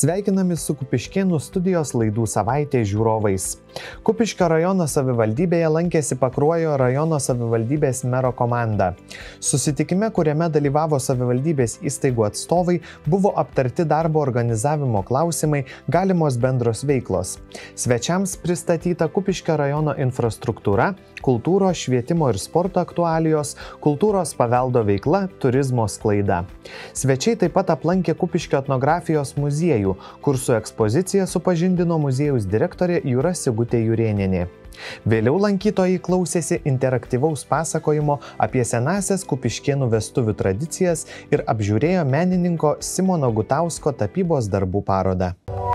Sveikinami su Kupiškėnų studijos laidų savaitė žiūrovais. Kupiškio rajono savivaldybėje lankėsi Pakruojo rajono savivaldybės mero komanda. Susitikime, kuriame dalyvavo savivaldybės įstaigų atstovai, buvo aptarti darbo organizavimo klausimai, galimos bendros veiklos. Svečiams pristatyta Kupiškio rajono infrastruktūra, kultūros, švietimo ir sporto aktualijos, kultūros paveldo veikla, turizmo sklaida. Svečiai taip pat aplankė Kupiškio etnografijos muziejų, kur su ekspozicija supažindino muziejaus direktorė Jūra Sigutė Jurėnienė. Vėliau lankytojai klausėsi interaktyvaus pasakojimo apie senąsias Kupiškėnų vestuvių tradicijas ir apžiūrėjo menininko Simono Gutausko tapybos darbų parodą.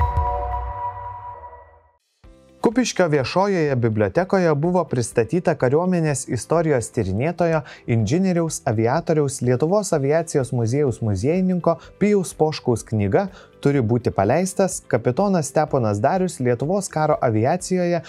Kupiškio viešojoje bibliotekoje buvo pristatyta kariuomenės istorijos tyrinėtojo, inžinieriaus, aviatoriaus, Lietuvos aviacijos muziejaus muziejininko Pijaus Poškaus knyga Turi būti paleistas kapitonas Steponas Darius Lietuvos karo aviacijoje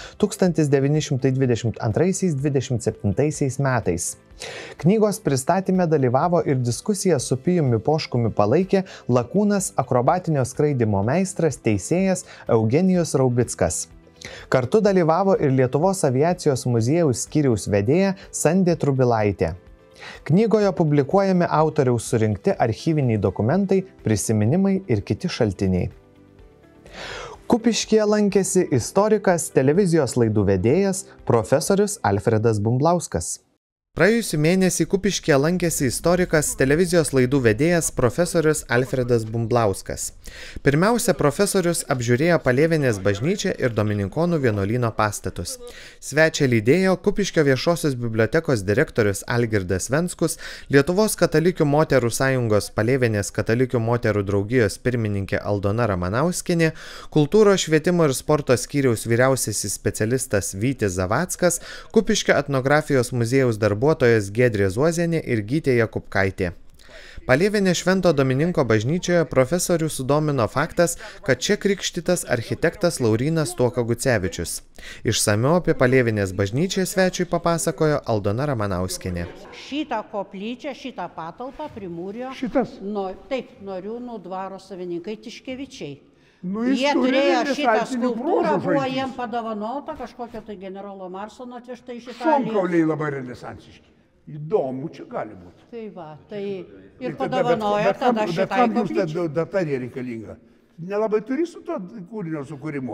1922–27 metais. Knygos pristatyme dalyvavo ir diskusija su Pijumi Poškumi palaikė lakūnas, akrobatinio skraidymo meistras, teisėjas Eugenijus Raubickas. Kartu dalyvavo ir Lietuvos aviacijos muziejaus skyriaus vedėja Sandė Trubilaitė. Knygoje publikuojami autoriaus surinkti archyviniai dokumentai, prisiminimai ir kiti šaltiniai. Kupiškyje lankėsi istorikas, televizijos laidų vedėjas, profesorius Alfredas Bumblauskas. Praėjusį mėnesį Kupiškyje lankėsi istorikas, televizijos laidų vedėjas profesorius Alfredas Bumblauskas. Pirmiausia, profesorius apžiūrėjo Palėvienės bažnyčią ir Dominikonų vienuolyno pastatus. Svečią lydėjo Kupiškio viešosios bibliotekos direktorius Algirdas Venskus, Lietuvos katalikių moterų sąjungos Palėvienės katalikių moterų draugijos pirmininkė Aldona Ramanauskienė, kultūros, švietimo ir sporto skyriaus vyriausiasis specialistas Vytis Zavackas, Kupiškio etnografijos muziejaus darbuotojas Giedrė Zuozienė ir Gytė Jakubkaitė. Palėvienės Švento Domininko bažnyčioje profesorių sudomino faktas, kad čia krikštytas architektas Laurynas Tuoka Gucevičius. Išsamiau apie Palėvienės bažnyčią svečiui papasakojo Aldona Ramanauskienė. Šitą koplyčią, šitą patalpą primūrė Noriūnų dvaro savininkai Tiškevičiai. Jie turėjo šitą skulptūrą, buvo jiem padovanota kažkokio tai generolo Marsono atvežta iš Italijos. Šonkauliai labai renesansiški. Įdomu, čia gali būti. Tai va, tai ir padovanojo tada šitai koplyčiai. Bet kam jums ta data nereikalinga? Nelabai turi su to kūrinio sukūrimo?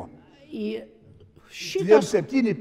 Šitas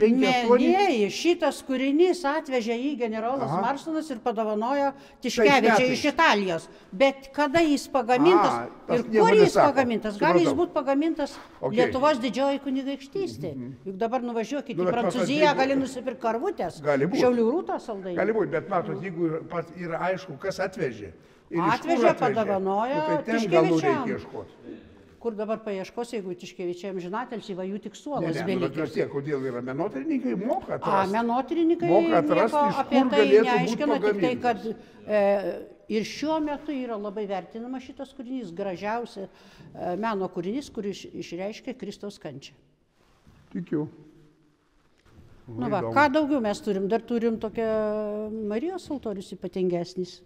kūrinys atvežė jį generolas Marsonas ir padovanojo Tiškevičiai iš Italijos. Bet kada jis pagamintas ir kur jis pagamintas? Gali jis būti pagamintas Lietuvos didžioji kunigaikštystė. Juk dabar nuvažiuokite į Prancūziją, gali nusipirkti karvutės, Šiaulių Rūtos saldainių. Gali būti, bet matot, jeigu yra aišku, kas atvežė. Atvežė, padovanojo Tiškevičiam. Kur dabar paieškos, jeigu Tiškevičiam žinatelsi, va jų tik suolas belikę. Kodėl yra menotyrininkai moka atrasti? Menotyrininkai nieko apie tai neaiškina, tik tai, kad ir šiuo metu yra labai vertinama šitas kūrinys, gražiausia meno kūrinys, kuris išreiškia Kristaus kančią. Tikiu. Nu va, ką daugiau mes turim? Dar turim tokią Marijos altorius ypatingesnis.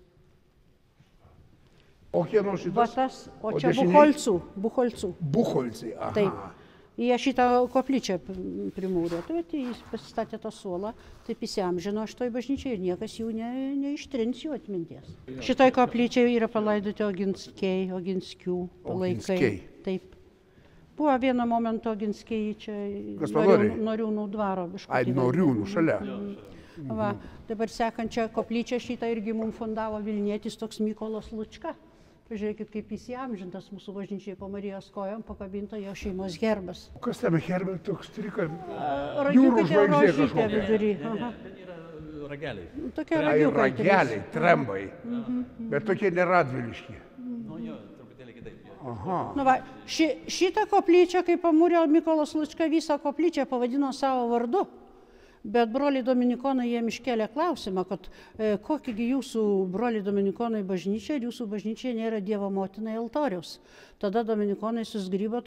O kieno šitas? O čia Bucholcų. Bucholcai, aha. Taip. Jie šitą koplyčią primūrė. Tai jis pasistatė tą suolą, taip įsiamžino šitoj bažnyčiai ir niekas jų neištrins jų atminties. Šitoj koplyčiai yra palaidoti Oginskių palaikai. Taip. Buvo vieno momento Oginskiai čia Noriūnų dvaro. Ai, Noriūnų šalia. Va, dabar sekančią koplyčią šitą irgi mums fundavo Vilnietis toks Mykolas Lučka. Pažiūrėkit, kaip jis įamžintas mūsų bažnyčiai po Marijos kojom, pakabinta jo šeimos herbas. Kas tame herbe toks trika? Jūrų žvaigždė kažkokia. Rageliai. Tokie ragiukai. Rageliai, trembai. Bet tokie neradviliški. Truputėlį kitaip. Nu va, šitą koplyčią, kai pamūrė Mykolas Lučka, visą koplyčią pavadino savo vardu. Bet broliai dominikonai jiem iškėlė klausimą, kad kokigi jūsų broliai dominikonai bažnyčia ir jūsų bažnyčia nėra Dievo motinai altoriaus. Tada dominikonai susgrybo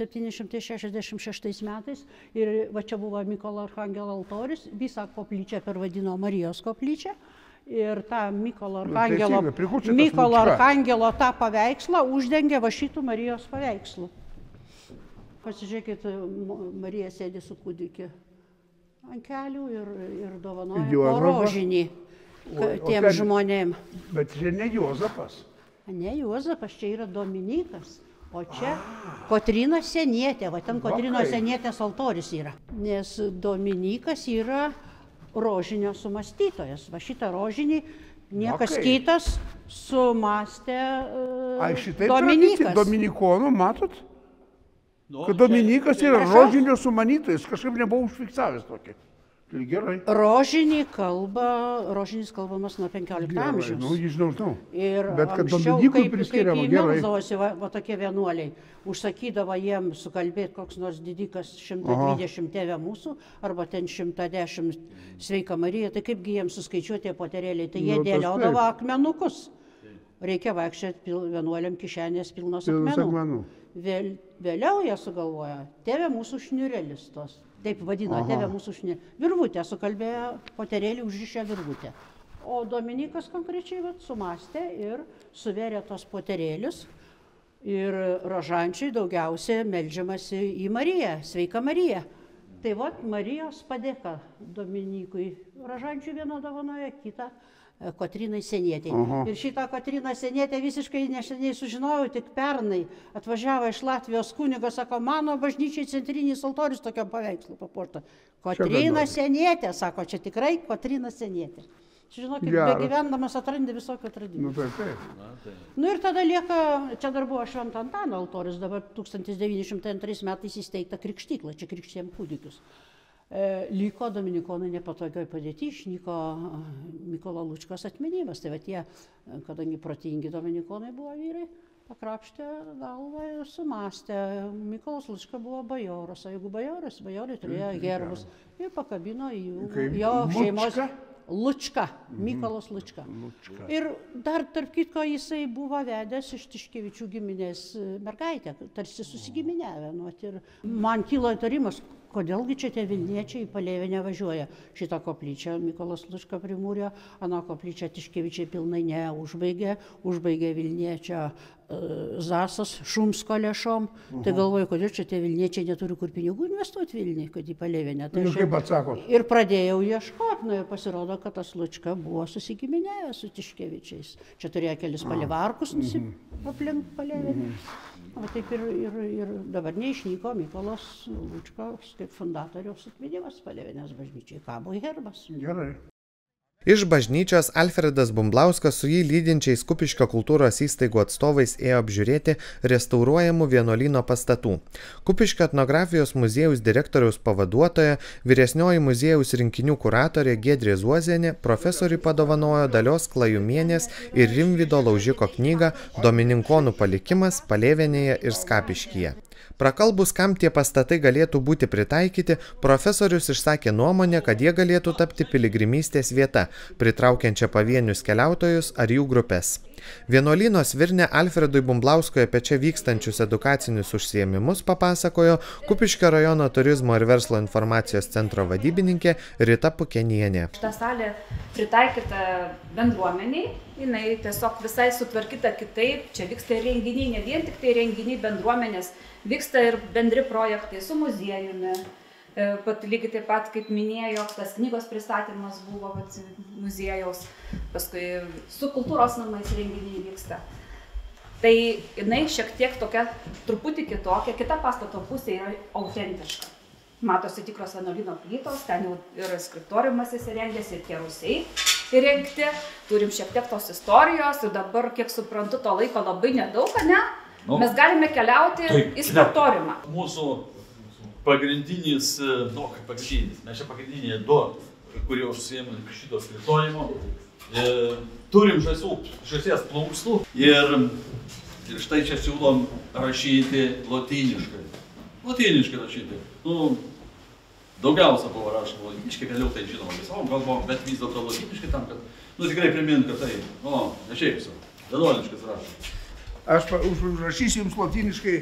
1766 metais ir va čia buvo Mykolo Archangelo altorius, visą koplyčią pervadino Marijos koplyčią. Ir tą Mykolo Archangelo tą paveikslą uždengė va šitų Marijos paveikslų. Pasižiūrėkit, Marija sėdi su kūdikiu ant kelių ir dovanoja rožinį tiem žmonėm. Bet čia ne Juozapas. Ne Juozapas, čia yra Dominikas. O čia Kotryna Senietė, va ten Kotrynos Senietės altorius yra. Nes Dominikas yra rožinio sumąstytojas. Va šitą rožinį niekas kitas sumąstė Dominikas. Dominikonų, matot? Kad Dominikas yra rožinio sumanytojas, kažkaip nebuvau užfiksavęs tokį. Tai gerai. Rožinis kalbamas nuo 15 amžiaus. Nu, žinau. Bet kad Dominikui priskiriama gerai. Melsdavosi va tokie vienuoliai. Užsakydavo jiem sukalbėti koks nors didikas 120 Tėve mūsų, arba ten 110 Sveika Marija. Tai kaipgi jiems suskaičiuoti poterėliai, tai jie dėliodavo akmenukus. Reikia vaikščioti vienuoliam kišenės pilnos akmenų. Vėliau jie sugalvoja Tėve mūsų šniurelis tos. Taip vadino, Tėve mūsų šniurelis. Virvutė sukalbėjo, poterėlį užrišę virvutę. O Dominikas konkrečiai sumastė ir suverė tos poterėlius. Ir rožančiai daugiausiai meldžiamasi į Mariją, Sveika Marija. Tai Marijos padėka Dominikui. Rožančių vieną dovanoja, kitą Kotrynai Senietei. Ir šitą Kotryną Senietę visiškai neseniai sužinojau, tik pernai atvažiavo iš Latvijos kunigas, sako, mano bažnyčiai centrinis altorius tokiam paveikslu papuošta. Kotryna Senietė, sako, čia tikrai Kotryna Senietė. Žinokit, begyvendamas atrandi visokių atradimų. Nu ir tada lieka, čia dar buvo Švento Antano altorius, dabar 1902 metais įsteigta krikštykla, čia krikštėjom kūdikius. Liko dominikonai nepatogioj padėti, išnyko Mykolo Lučkos atminimas. Tai tie, kadangi protingi dominikonai buvo vyrai, pakrapštė galvą ir sumastė. Mykolas Lučka buvo bajoras, o jeigu bajoras, bajorai turėjo herbus ir pakabino jo šeimos Lučka, Mykolas Lučka. Ir dar, tarp kitko, jisai buvo vedęs iš Tiškevičių giminės mergaitę, tarsi susigiminiavę. Ir man kilo įtarimas, kodėlgi čia tie Vilniečiai į Palėvę važiuoja. Šitą koplyčią Mykolas Lučka primūrė, aną koplyčią Tiškevičiai pilnai neužbaigė, užbaigė Vilniečio Zasas Šumsko lėšom. Tai galvoju, kodėl čia tie Vilniečiai neturi kur pinigų investuoti Vilniui, kad į Palėvę. Kaip atsakot? Ir pradėjau ieškoti, ir pasirodo, kad tas Lučka buvo susigiminėjęs su Tiškevičiais. Čia turėjo kelis palivarkus aplink Palėvę. O taip ir dabar neišnyko Mykolas Lučkos kaip fundatoriaus atminimas Palėvės bažnyčiai. Kabo herbas. Gerai. Iš bažnyčios Alfredas Bumblauskas su jį lydinčiais Kupiškio kultūros įstaigų atstovais ėjo apžiūrėti restauruojamų vienuolyno pastatų. Kupiškio etnografijos muziejaus direktoriaus pavaduotoja, vyresnioji muziejaus rinkinių kuratorė Giedrė Zuozienė profesoriui padovanojo Dalios Klajumienės ir Rimvydo Laužiko knygą Domininkonų palikimas Palėvenėje ir Skapiškyje. Prakalbus, kam tie pastatai galėtų būti pritaikyti, profesorius išsakė nuomonę, kad jie galėtų tapti piligrimystės vieta, pritraukiančia pavienius keliautojus ar jų grupės. Vienuolyno svirne Alfredui Bumblauskui apie čia vykstančius edukacinius užsiėmimus papasakojo Kupiškio rajono turizmo ir verslo informacijos centro vadybininkė Rita Pukenienė. Šitą salę pritaikyta bendruomeniai, jinai tiesiog visai sutvarkyta kitaip, čia vyksta renginiai, ne vien tik tai renginiai bendruomenės, vyksta ir bendri projektai su muziejumi. Pat lygiai taip pat, kaip minėjo, tas knygos pristatymas buvo muziejaus, paskui su kultūros namais renginiai vyksta. Tai jinai šiek tiek tokia truputį kitokia, kita pastato pusė yra autentiška. Matosi tikros vienuolyno plytos, ten jau ir skriptoriumas įsirengęs, ir tie rūsiai įrengti. Turim šiek tiek tos istorijos ir dabar, kiek suprantu, to laiko labai nedaug, ne? Mes galime keliauti į skriptoriumą. Mūsų pagrindinis, mes čia pagrindiniai du, kurie užsiėmė šito skriptoriumo. Turim žąsies plunksnų ir štai čia siūlom rašyti lotyniškai. Lotyniškai rašyti. Daugiausia buvo rašoma lotyniškai, vėliau tai žinoma visom kalbom, bet vis dėlto lotyniškai tam, kad tikrai primint, kad tai, ne šiaip sau, vienuoliškas rašo. Aš užrašysiu jums lotyniškai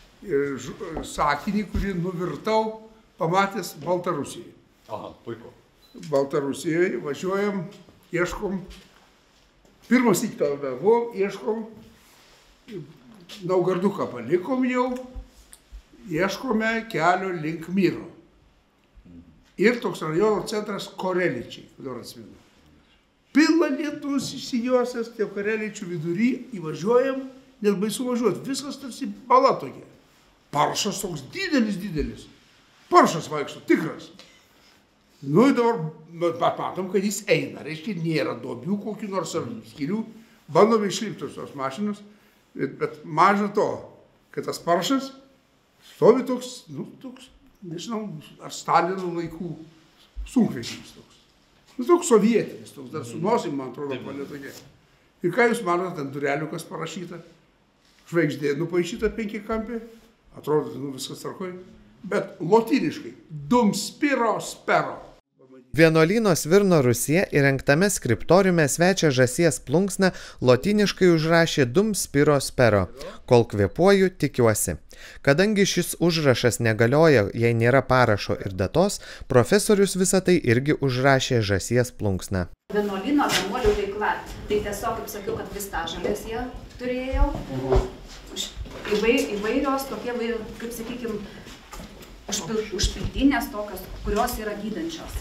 sakinį, kurį nuvirtau pamatęs Baltarusijai. Aha, puiku. Baltarusijoje važiuojam, ieškom, pirmas įktavę buvom, ieškom, Naugarduką palikom jau, ieškome kelio link Myro. Ir toks rajono centras Koreličiai, dabar atsimenu. Pilna lietus išsijosęs, tie Koreličių vidury, įvažiuojam, net baisu važiuoti, viskas tarsi bala tokia. Paršas toks didelis. Paršas vaikšto, tikras. Nu, dabar matom, kad jis eina, reiškia, nėra duobių kokių nors ar skirių, bandome išlipti tos mašinos, bet maža to, kad tas paršas stovi toks, nežinau, ar Stalino laikų sunkvežimis toks. Toks sovietinis, toks dar su nosim, man atrodo, palė tokia. Ir ką jūs manote, ant dureliukas parašyta, žvaigždė nupaišyta 5 kampė, atrodo, viskas tvarkoj, bet lotyniškai, dum spiro spero. Vienuolyno Svirno Rūsyje įrengtame skriptoriume svečia žąsies plunksną lotyniškai užrašė Dum Spiro Spero, kol kvėpuoju, tikiuosi. Kadangi šis užrašas negalioja, jei nėra parašo ir datos, profesorius visą tai irgi užrašė žąsies plunksną. Vienuolyno vienuolių veikla, tai tiesiog, kaip sakiau, kad vistažolės jie turėjo, įvairios tokie, kaip sakykime, užpiltinės tokios, kurios yra gydančios.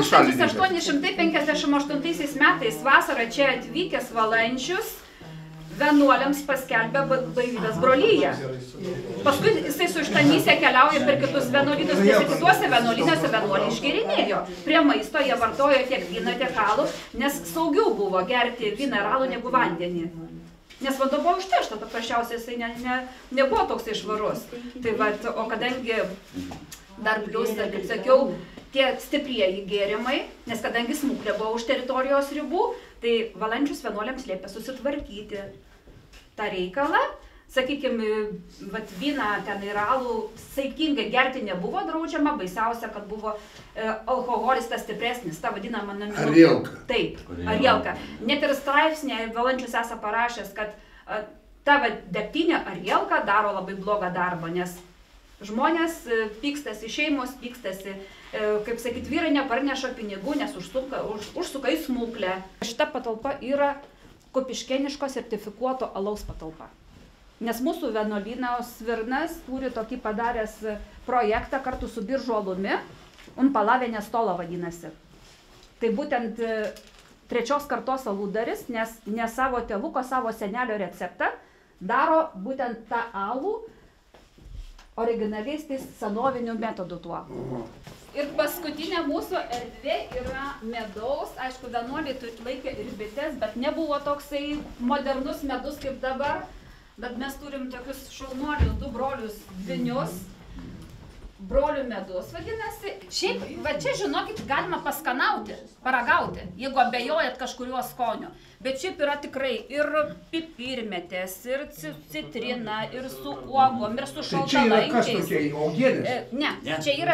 1858 metais vasarą čia atvykęs Valančius vienuoliams paskelbė Blaivybės brolyje. Paskui jisai su Ištanyse keliauja per kitus vienuolynus, nes kituose vienuolynuose vienuoliai išgėrinėjo. Prie maisto jie vartojo tiek vyną, tiek alų, nes saugiau buvo gerti vyną ir alų negu vandenį. Nes vanduo buvo užteršta, paprasčiausiai jisai nebuvo toksai švarus. Tai va, o kadangi dar plius, kaip sakiau, tie stiprieji gėrimai, nes kadangi smuklė buvo už teritorijos ribų, tai Valančius vienuoliams liepė susitvarkyti tą reikalą. Sakykime, vyną ten ir alų saikingai gerti nebuvo draudžiama, baisiausia, kad buvo alkoholis tas stipresnis, ta vadinama naminukė. Arielka. Taip, arielka. Net ir straipsnė Valančius esą parašęs, kad ta degtinė arielka daro labai blogą darbą, nes žmonės pykstasi, šeimos pykstasi, kaip sakyt, vyrai neparneša pinigų, nes užsuka į smuklę. Šita patalpa yra kupiškėniško sertifikuoto alaus patalpa. Nes mūsų vienuolynas Svirnas turi tokį padaręs projektą kartu su Biržų alumi, Palavenė stola vadinasi. Tai būtent 3 kartos aludaris, nes ne savo tėvuko, savo senelio receptą daro būtent tą alų originaliais tais senovinių metodų tuo. Ir paskutinė mūsų erdvė yra medaus, aišku, vienuoliai laikė ir bites, bet nebuvo toksai modernus medus kaip dabar. Bet mes turim tokius šaunuolius, 2 brolius dvynius, brolių medus vadinasi. Šiaip, va čia žinokit, galima paskanauti, paragauti, jeigu abejojat kažkurio skonio. Bet šiaip yra tikrai ir pipirmetės, ir citrina, ir su uogom, ir su šaltalankiais. Tai čia yra kas tokie, uogienės? Ne, čia yra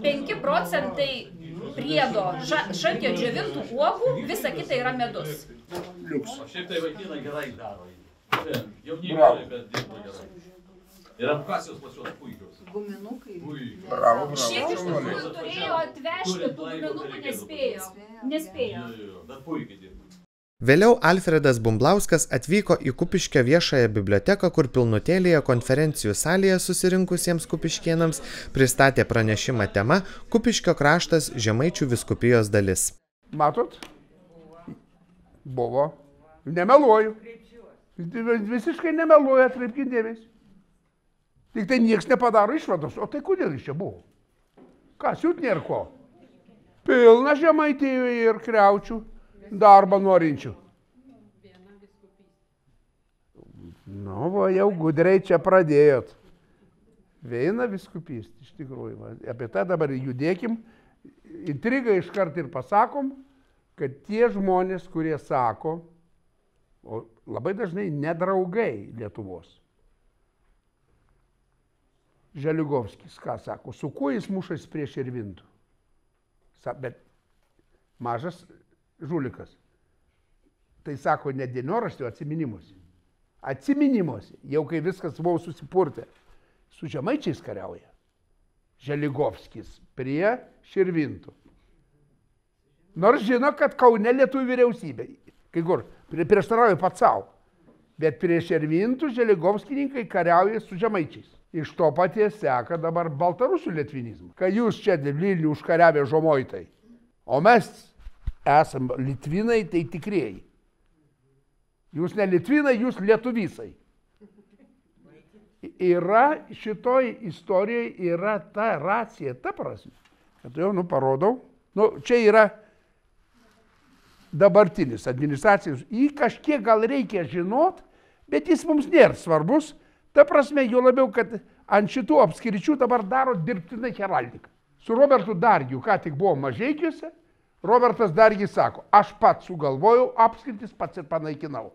5% priedo šaltio džiovintų uogų, visa kita yra medus. Liuks. O šiaip tai vaikinai gerai daro. Jauniai, bet dirba gerai. Ir apkasijos pas juos puikios. Guminukai. Bravo. Šiaip iš tikrųjų turėjo atvežti, tų guminukų nespėjo. Bet puikiai dirba. Vėliau Alfredas Bumblauskas atvyko į Kupiškio viešąją biblioteką, kur pilnutėlėje konferencijų salėje susirinkusiems kupiškėnams pristatė pranešimą tema Kupiškio kraštas Žemaičių vyskupijos dalis. Matot? Buvo. Nemeluoju. Visiškai nemeluoja, atkreipkite dėmesį. Tik tai nieks nepadaro išvados. O tai kodėl iš čia buvo? Ką, siūt nėra ko? Pilna Žemaitijoje ir kriaučių darbą norinčių. Nu, va, jau gudriai čia pradėjot. Viena vyskupys, iš tikrųjų. Va. Apie tą dabar judėkim. Intrigą iškart ir pasakom, kad tie žmonės, kurie sako, o labai dažnai nedraugai Lietuvos. Želigovskis, ką sako, su kuo jis mušas prie Širvintų? Bet mažas žulikas. Tai sako, ne dienoraštį, o atsiminimuose. Atsiminimuose, jau kai viskas buvo susipurtę, su žemaičiais kariauja. Želigovskis prie Širvintų. Nors žino, kad Kaune lietuvių vyriausybė. Kai kur, prieštarauja pats savo. Bet prie Širvintų želigovskininkai kariauja su žemaičiais. Iš to paties seka dabar baltarusių litvinizmas. Kai jūs čia Vilnių užkariavę žomoitai, o mes esam litvinai, tai tikrieji. Jūs ne litvinai, jūs lietuvysai. Yra šitoj istorijoje yra ta racija, ta prasme. Kad jau, parodau. Čia yra dabartinis administracijos. Jį kažkiek gal reikia žinot, bet jis mums nėra svarbus. Ta prasme, jo labiau, kad ant šitų apskričių dabar daro dirbtinai heraldiką. Su Robertu Dargiu, ką tik buvo Mažeikiuose, Robertas Dargis sako, aš pats sugalvojau apskritis, pats ir panaikinau.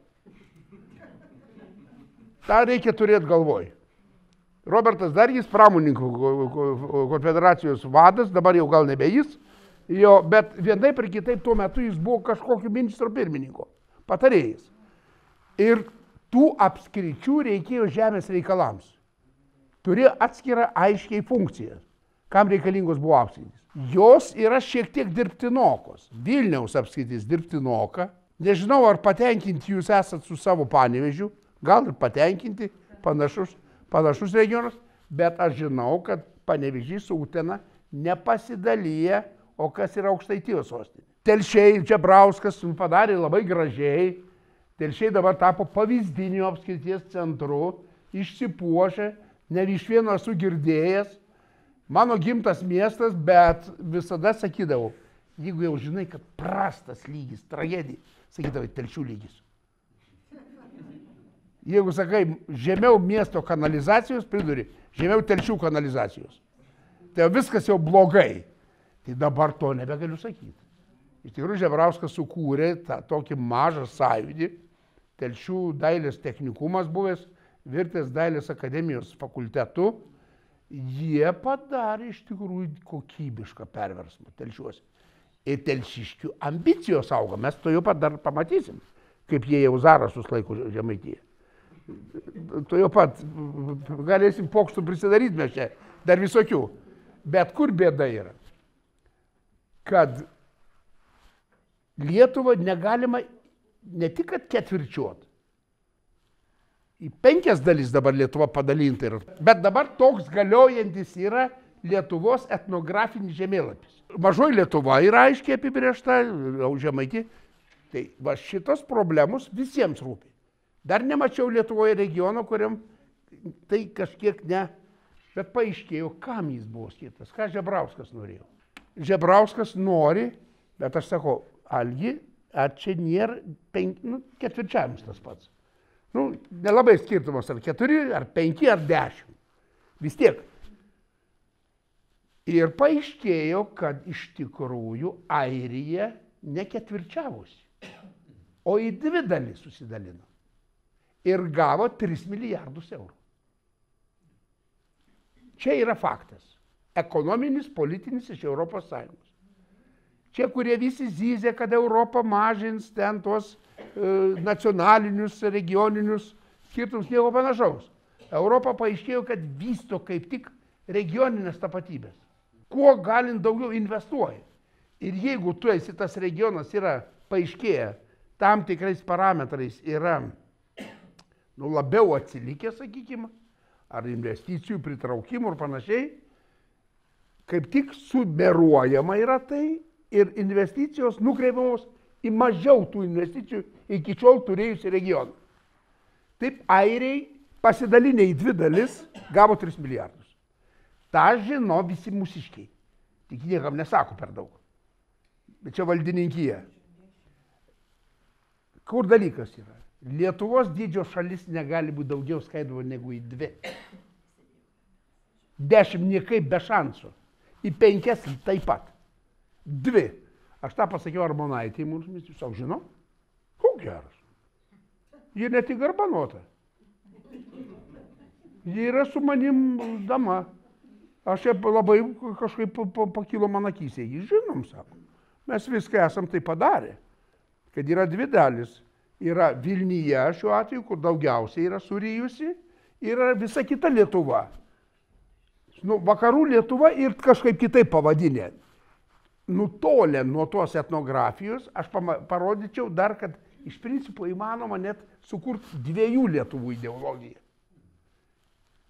Ta reikia turėti galvoj. Robertas Dargis, pramonininkų konfederacijos vadas, dabar jau gal nebe jis, bet vienaip ir kitaip tuo metu jis buvo kažkokio ministro pirmininko patarėjas. Ir tų apskričių reikėjo žemės reikalams. Turėjo atskirą aiškiai funkciją, kam reikalingos buvo apskritis. Jos yra šiek tiek dirbtinokos. Vilniaus apskritis dirbtinoka. Nežinau, ar patenkinti jūs esat su savo Panevėžiu, gal ir patenkinti, panašus regionas, bet aš žinau, kad Panevėžys su Utena nepasidalyja, o kas yra Aukštaitijos sostinė. Telšiai, Žebrauskas padarė labai gražiai. Telšiai dabar tapo pavyzdiniu apskrities centru, išsipuošę, ne iš vieno esu girdėjęs. Mano gimtas miestas, bet visada sakydavau, jeigu jau žinai, kad prastas lygis, tragedija, sakydavai, Telšių lygis. Jeigu sakai, žemiau miesto kanalizacijos, priduri, žemiau Telšių kanalizacijos. Tai viskas jau blogai. Tai dabar to nebegaliu sakyti. Iš tikrųjų, Žebrauskas sukūrė tą tokį mažą sąjūdį, Telšių dailės technikumas buvęs, virtęs dailės akademijos fakultetu, jie padarė iš tikrųjų kokybišką perversmą Telšiuose. Ir telšiškių ambicijos auga, mes to jau pat dar pamatysim, kaip jie jau Zarasus laiko Žemaitiją. To jau pat galėsim pokštų prisidaryti mes čia, dar visokių. Bet kur bėda yra? Kad Lietuvą negalima ne tik kad ketvirčiuot. Į 5 dalis dabar Lietuva padalinta yra. Bet dabar toks galiojantis yra Lietuvos etnografinis žemėlapis. Mažoji Lietuva yra aiškiai apibrėžta, Žemaitija. Tai va šitos problemos visiems rūpi. Dar nemačiau Lietuvoje regiono, kuriam tai kažkiek ne. Bet paaiškėjo, kam jis buvo skirtas, ką Žebrauskas norėjo. Žebrauskas nori, bet aš sakau, Algi, ar čia nėra ketvirčiavimas tas pats. Nelabai skirtumas, ar 4, ar 5, ar 10. Vis tiek. Ir paaiškėjo, kad iš tikrųjų Airija ne ketvirčiavosi, o į 2 dalis susidalino. Ir gavo 3 milijardus eurų. Čia yra faktas. Ekonominis, politinis iš Europos Sąjungos. Čia, kurie visi zyzė, kad Europa mažins ten tuos nacionalinius, regioninius skirtumus, nieko panašaus. Europa paaiškėjo, kad vysto kaip tik regioninės tapatybės. Kuo galint daugiau investuoja. Ir jeigu tu esi tas regionas yra paaiškėję tam tikrais parametrais yra labiau atsilikę, sakykime, ar investicijų pritraukimų ir panašiai, kaip tik sumeruojama yra tai ir investicijos nukreipiamos į mažiau tų investicijų iki šiol turėjusi regioną. Taip, airiai pasidalinę į 2 dalis gavo 3 milijardus. Ta žino visi mūsiškiai. Tik niekam nesako per daug. Bet čia valdininkija. Kur dalykas yra? Lietuvos dydžio šalis negali būti daugiau skaidoma negu į 2. 10 niekaip be šansų. Į 5 taip pat. 2. Aš tą pasakiau Armonaitei, mūsų savo žinau. Ko geras? Ji ne tik garbanota. Ji yra su manim dama. Aš labai kažkaip pakilo man akyse. Ji žinom, sako. Mes viską esam tai padarę. Kad yra 2 dalis. Yra Vilnyje šiuo atveju, kur daugiausiai yra surijusi. Yra visa kita Lietuva. Vakarų Lietuva ir kažkaip kitaip pavadinė. Nutolę nuo tos etnografijos, aš parodyčiau dar, kad iš principo įmanoma net sukurti 2 Lietuvų ideologiją.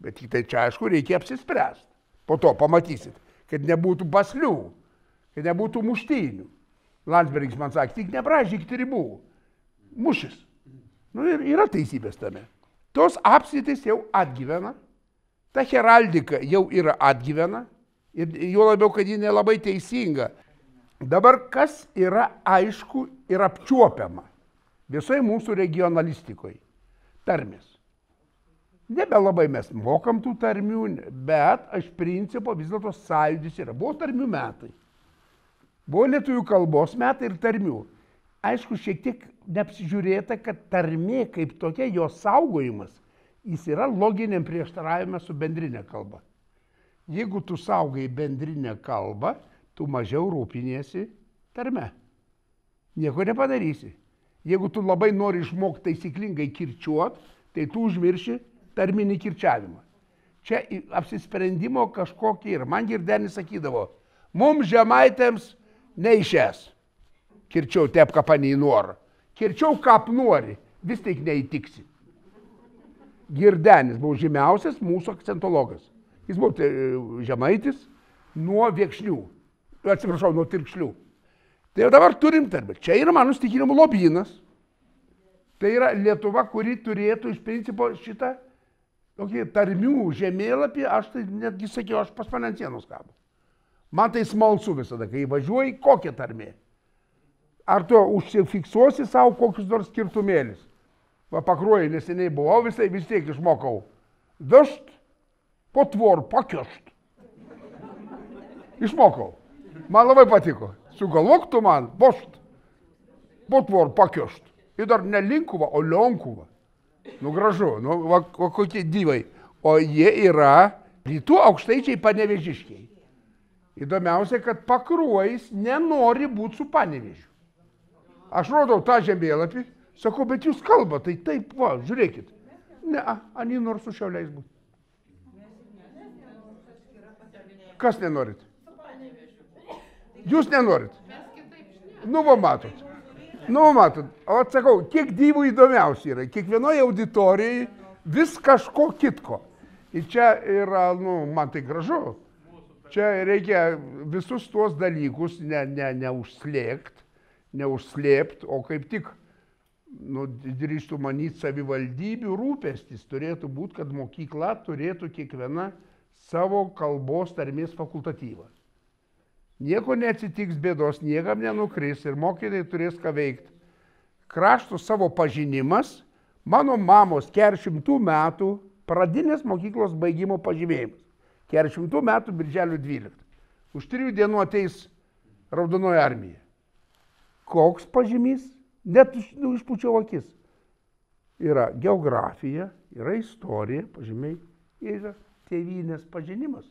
Bet tik tai čia, aišku, reikia apsispręsti. Po to pamatysit, kad nebūtų baslių, kad nebūtų muštynių. Landsbergis man sakė, tik nebražykite ribų. Mušis. Nu ir yra teisybės tame. Tos apskritys jau atgyvena, ta heraldika jau yra atgyvena ir jo labiau, kad ji nelabai teisinga. Dabar kas yra aišku ir apčiuopiama visoje mūsų regionalistikoje? Tarmės. Nebelabai mes mokam tų tarmių, bet iš principo vis dėlto sąjūdis yra. Buvo tarmių metai. Buvo lietuvių kalbos metai ir tarmių. Aišku, šiek tiek neapsižiūrėta, kad tarmė kaip tokia, jos saugojimas, jis yra loginiam prieštaravime su bendrinė kalba. Jeigu tu saugai bendrinę kalbą, tu mažiau rūpiniesi tarme. Nieko nepadarysi. Jeigu tu labai nori išmokti taisyklingai kirčiuot, tai tu užmirši tarminį kirčiavimą. Čia apsisprendimo kažkokie ir. Man Girdenis sakydavo, mums žemaitėms neišės. Kirčiau tep kapanį nuorą. Kirčiau kap nori, vis tik neįtiksi. Girdenis buvo žymiausias mūsų akcentologas. Jis buvo žemaitis nuo Viekšnių. Atsiprašau, nuo Tirkšlių. Tai dabar turim tarmę. Čia yra mano įsitikinimu lobynas. Tai yra Lietuva, kuri turėtų iš principo šitą tokį tarmių žemėlapį, aš tai netgi sakiau, aš pas mane ant sienos kabo. Man tai smalsu visada, kai važiuoji, kokia tarmė. Ar tu užsifiksuosi savo kokius nors skirtumėlis. Va Pakruojai neseniai buvau, vis tiek išmokau. Vežt, potvor, pakiošt. Išmokau. Man labai patiko. Sugalvok tu man, bošt, potvor, pakiošt. Ir dar ne Linkuva, o Lionkuva. Nu gražu, nu va kokie dyvai. O jie yra rytų aukštaičiai panevėžiškiai. Įdomiausia, kad Pakruojis nenori būti su Panevėžiu. Aš rodau tą žemėlapį, sakau, bet jūs kalba, tai taip, va, žiūrėkit. Ne, ani nors su Šiauliais būti. Kas nenorit? Jūs nenorit? Nu, va matot. Nu, matot, o atsakau, kiek dyvų įdomiausia yra. Kiekvienoje auditorijai vis kažko kitko. Ir čia yra, nu, man tai gražu. Čia reikia visus tuos dalykus neužslėpt, o kaip tik, nu, drįstu manyti, savivaldybių rūpestis turėtų būti, kad mokykla turėtų kiekviena savo kalbos tarmės fakultatyvą. Nieko neatsitiks bėdos, niekam nenukris ir mokytojai turės ką veikti. Krašto savo pažinimas, mano mamos 400 metų pradinės mokyklos baigimo pažymėjimas. 400 metų birželio 12. Už 3 dienų ateis Raudonoji armija. Koks pažymys? Net išpučiau akis. Yra geografija, yra istorija, pažymiai, yra tėvynės pažinimas.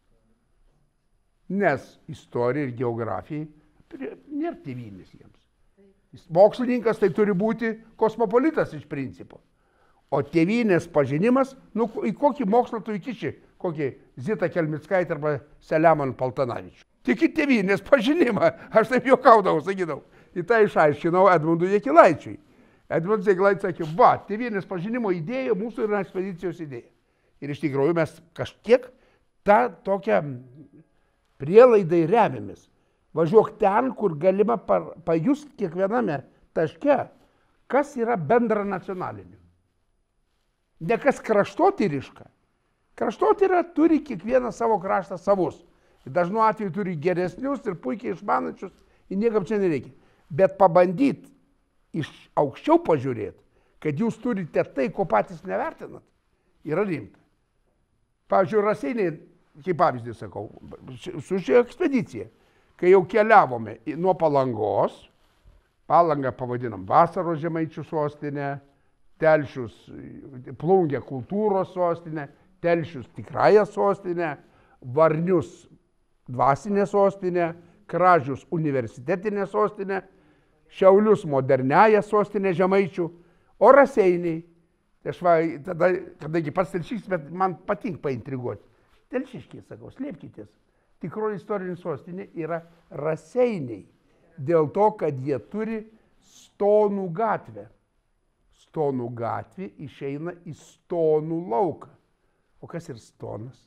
Nes istorija ir geografija nėra tėvynės jiems. Mokslininkas tai turi būti kosmopolitas iš principo. O tėvynės pažinimas, nu į kokį mokslą tu įkiši, kokį Zitą Kelmickaitę arba Selemoną Paltanavičių. Tik į tėvynės pažinimą, aš taip juokaudavau, sakydavau. Į tai išaiškinau Edmundui Jakilaičiui. Edmundas Jakilaitis sakė, va, tėvynės pažinimo idėja mūsų yra ekspedicijos idėja. Ir iš tikrųjų mes kažkiek tą tokią prielaidai remiamės. Važiuok ten, kur galima pajusti kiekviename taške, kas yra bendra nacionaliniu. Ne kas kraštotyriška. Kraštotyra turi kiekvieną savo kraštą savus. Dažnu atveju turi geresnius ir puikiai išmanančius, ir niekam čia nereikia. Bet pabandyti iš aukščiau pažiūrėti, kad jūs turite tai, ko patys nevertinat, yra rimta. Pavyzdžiui, Raseiniai, kaip pavyzdį sakau, su šia ekspedicija, kai jau keliavome nuo Palangos, Palangą pavadinam vasaros žemaičių sostinę, Telšius Plungę kultūros sostinę, Telšius tikrąją sostinę, Varnius dvasinę sostinę, Kražius universitetinę sostinę, Šiaulius moderniąją sostinę žemaičių, o Raseiniai. Aš va, tada, kadangi pats telšiškis, bet man patinka paintriguoti. Telšiškiai, sakau, slėpkitės. Tikroji istorinė sostinė yra Raseiniai. Dėl to, kad jie turi Stonų gatvę. Stonų gatvė išeina į Stonų lauką. O kas ir stonas?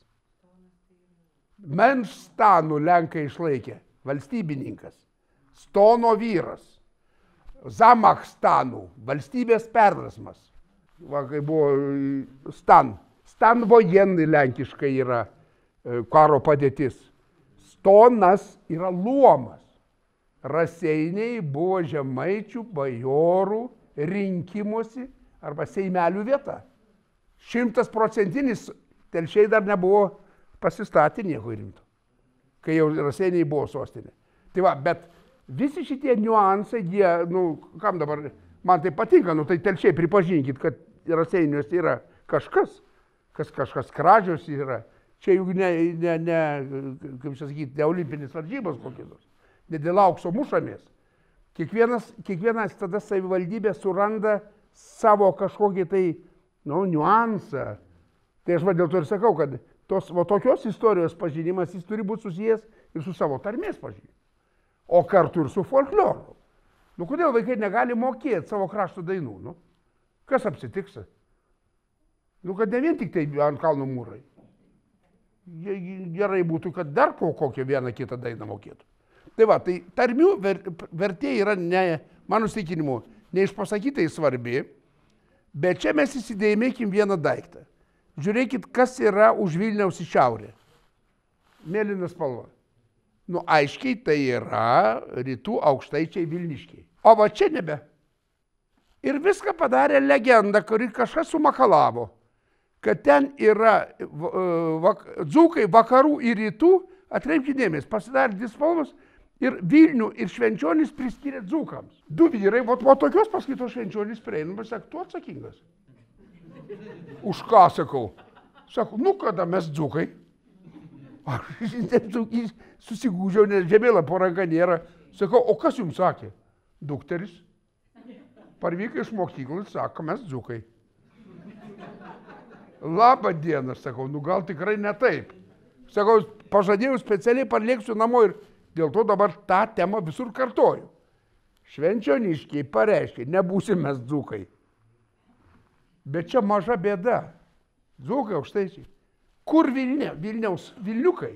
Menštanų lenkai išlaikė, valstybininkas. Stono vyras. Zamachstanų, valstybės perversmas. Va, kai buvo stan. Stan vojenai lenkiškai yra karo padėtis. Stonas yra luomas. Raseiniai buvo žemaičių bajorų rinkimuose arba seimelių vieta. 100%, Telšiai dar nebuvo pasistatę nieko rimto, kai jau Raseiniai buvo sostinė. Tai va, bet visi šitie niuansai, jie, kam dabar, man tai patinka, tai Telšiai pripažinkit, kad Raseiniuose yra kažkas Kražiuos yra. Čia juk kaip čia sakyti, ne olimpinis varžybos kokios, ne dėl aukso mušamės. Kiekvienas tada savivaldybė suranda savo kažkokį tai, niuansą. Tai aš dėl to ir sakau, kad tokios istorijos pažinimas, jis turi būti susijęs ir su savo tarmės pažinimu. O kartu ir su folkloru. Kodėl vaikai negali mokėti savo krašto dainų? Kas apsitiks? Kad ne vien tik tai ant kalnų mūrai. Gerai būtų, kad dar kokią vieną kitą dainą mokėtų. Tai va, tai tarmių vertė yra, mano įsitikinimu, neišpasakytai svarbi, bet čia mes įsidėmėkim vieną daiktą. Žiūrėkit, kas yra už Vilniaus į šiaurę. Mėlyna spalva. Aiškiai, tai yra rytų aukštaičiai Vilniškiai. O va čia nebe. Ir viską padarė legenda, kuri kažkas sumakalavo, kad ten yra dzūkai vakarų ir rytų, atkreipkite dėmesį, pasidarė dvi spalvos ir Vilnių ir Švenčionys priskyrė dzūkams. Du vyrai, va tokios paskaitos Švenčionys prieina, bet sako, tu atsakingas. Už ką sakau? Sako, kada mes dzūkai? Aš susigūžiau, nes žemėlapio ranka nėra. Sakau, o kas jums sakė? Dukteris. Parvyko iš mokyklos, sako, mes dzūkai. Labą dieną, sakau, gal tikrai ne taip. Sakau, pažadėjau specialiai parlėksiu namo ir dėl to dabar tą temą visur kartoju. Švenčioniškiai pareiškė, nebūsim mes dzūkai. Bet čia maža bėda. Dzūkai aukštaičiai. Kur Vilniukai?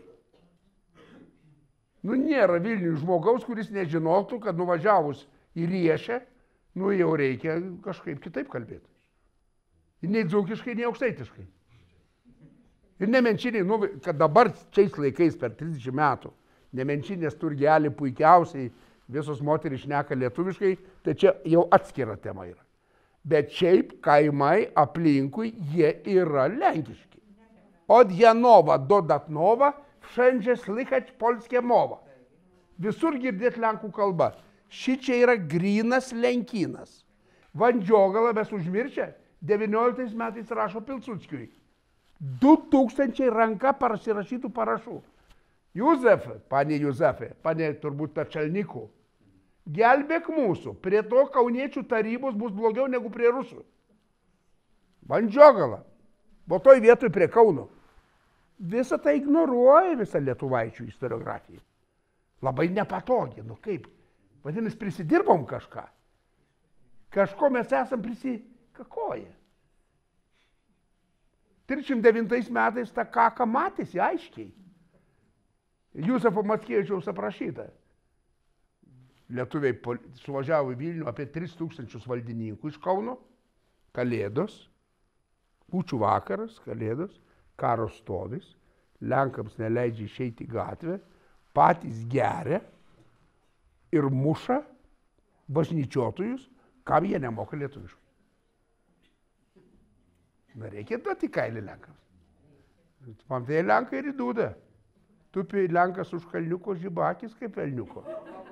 Nėra Vilnių žmogaus, kuris nežinotų, kad nuvažiavus į Riešę, jau reikia kažkaip kitaip kalbėti. Nei dzūkiškai, nei aukštaitiškai. Ir Nemenčinėj, kad dabar šiais laikais per 30 metų Nemenčinės turgelį puikiausiai visos moterys šneka lietuviškai, tai čia jau atskira tema yra. Bet šiaip kaimai aplinkui jie yra lenkiški. Od Janova do Datnova, všędzie slychać polskie mowa. Visur girdėt lenkų kalba. Šičia yra grynas lenkynas. Vandžiogalą mes užmiršę, 19 metais rašo Pilsudskiui. 2000 ranka pasirašytų parašų. Juzefai, panė turbūt Pečelnikų, gelbėk mūsų, prie to kauniečių tarybos bus blogiau negu prie rusų. Vandžiogalą, po toj vietoj prie Kauno. Visą tai ignoruoja visą lietuvaičių istoriografiją. Labai nepatogi, kaip? Vadinasi, prisidirbom kažką. Kažko mes esam prisikakoję. 39 metais tą kaką matėsi aiškiai. Juzefo Mackevičiaus aprašyta. Lietuviai suvažiavo į Vilnių apie 3000 valdininkų iš Kauno. Kalėdos, kūčių vakaras, kalėdos, karo stovis, lenkams neleidžia išeiti į gatvę, patys geria ir muša bažnyčiotojus, kam jie nemoka lietuviškai. Reikia duoti kailį lenkams. Pamatai lenkai ir į dūdą. Tupi lenkas už kalniuko žibakis kaip elniuko.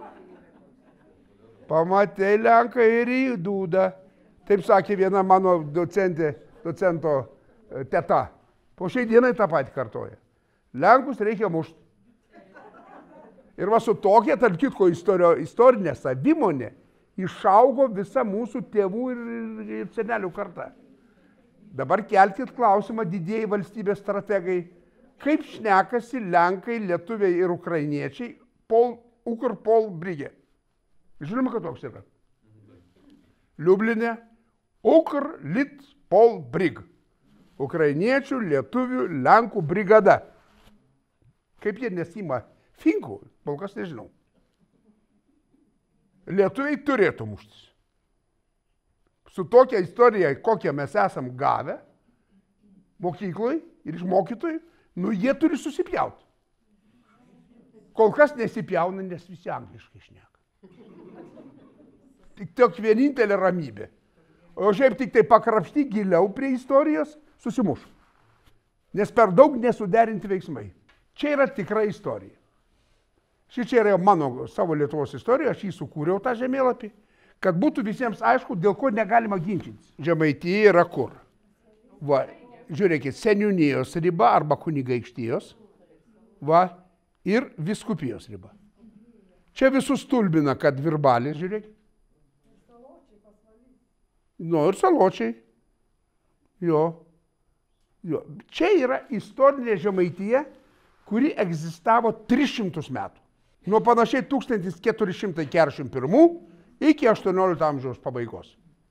Pamatai lenkai ir į dūdą. Taip sakė viena mano docento teta. Po šiai dienai tą patį kartoja. Lenkus reikia mušti. Ir va su tokia, tarp kitko, istorinė savimonė išaugo visa mūsų tėvų ir senelių karta. Dabar kelkit klausimą didieji valstybės strategai, kaip šnekasi lenkai, lietuviai ir ukrainiečiai Ukr Pol Brigė. Žinoma, kad toks yra. Liublinė Ukr Lit Pol Brig. Ukrainiečių, lietuvių, lenkų brigada. Kaip jie nesima finkų, kol kas nežinau. Lietuviai turėtų muštis. Su tokia istorija, kokią mes esam gavę mokykloj ir iš mokytojų, jie turi susipjauti. Kol kas nesipjauna, nes visi angliškai šneka. Tik tokia vienintelė ramybė. O šiaip tik tai pakrapšti giliau prie istorijos, susimuš. Nes per daug nesuderinti veiksmai. Čia yra tikra istorija. Čia yra mano savo Lietuvos istorija, aš jį sukūriau tą žemėlapį, kad būtų visiems aišku, dėl ko negalima ginčytis. Žemaitija yra kur? Va, žiūrėkit, seniūnijos riba arba kunigaikštijos, va, ir vyskupijos riba. Čia visus stulbina, kad Virbalis, žiūrėkit. Nu, ir Saločiai. Jo. Čia yra istorinė Žemaitija, kuri egzistavo 300 metų. Nuo panašiai 1441 iki 18 amžiaus pabaigos.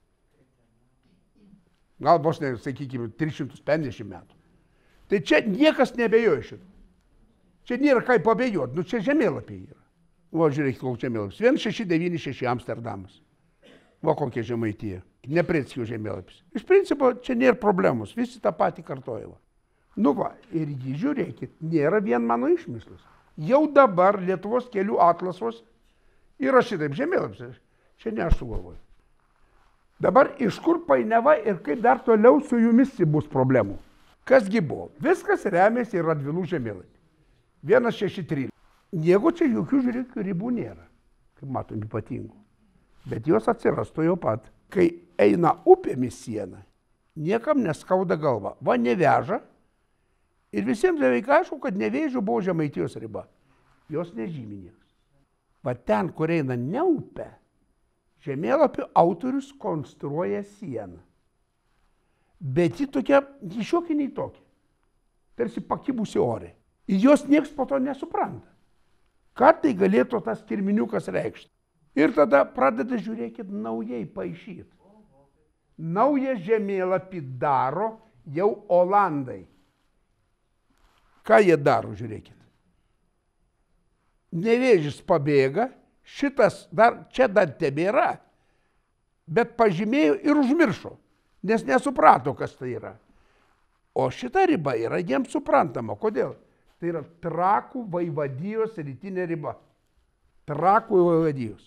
Gal vos ne, sakykime, 350 metų. Tai čia niekas nebejoja šitą. Čia nėra kaip abejoti, nu čia žemėlapiai yra. O žiūrėkit, koks žemėlapis. 1696 Amsterdamas. Va kokia Žemaitija. Nepreckio žemėlapis. Iš principo, čia nėra problemos, visi tą patį kartoja. Nu va, ir jį žiūrėkit, nėra vien mano išmislas. Jau dabar Lietuvos kelių atlasos yra šitaip žemėlapis. Čia ne aš sugalvoju. Dabar iš kur painiava ir kaip dar toliau su jumis bus problemų. Kasgi buvo? Viskas remiasi į Radvilų žemėlapį. 163. Nieko čia jokių žiūrėkių ribų nėra, kaip matom, ypatingų. Bet jos atsirastų jau pat. Kai eina upėmis siena, niekam neskauda galva. Va neveža ir visiems beveik aišku, kad Nevėžio buvo Žemaitijos riba. Jos nežymi niekas. Va ten, kur eina ne upė, žemėlapio autorius konstruoja sieną. Bet ji tokia, šiokia nei tokia. Tarsi pakibusi ore. Ir jos nieks po to nesupranta. Ką tai galėtų tas kirminiukas reikšti? Ir tada pradeda, žiūrėkit, naujai paišyti. Naują žemėlapį daro jau Olandai. Ką jie daro, žiūrėkit. Nevėžis pabėga, šitas dar, čia dar tebėra, bet pažymėjo ir užmiršo, nes nesuprato, kas tai yra. O šita riba yra jiems suprantama. Kodėl? Tai yra Trakų vaivadijos rytinė riba. Trakų vaivadijos.